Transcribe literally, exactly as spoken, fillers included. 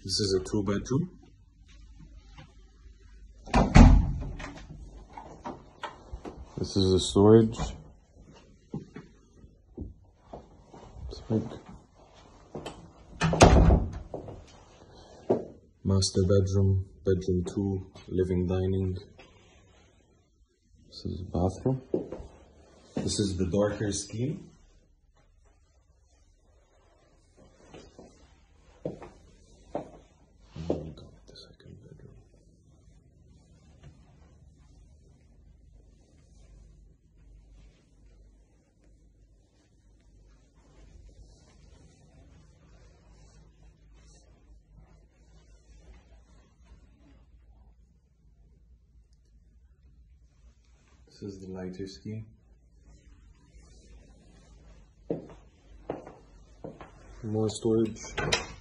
This is a two bedroom. This is the storage. It's like master bedroom, bedroom two, living dining. This is the bathroom. This is the darker scheme. And got the second bedroom. This is the lighter scheme. More storage.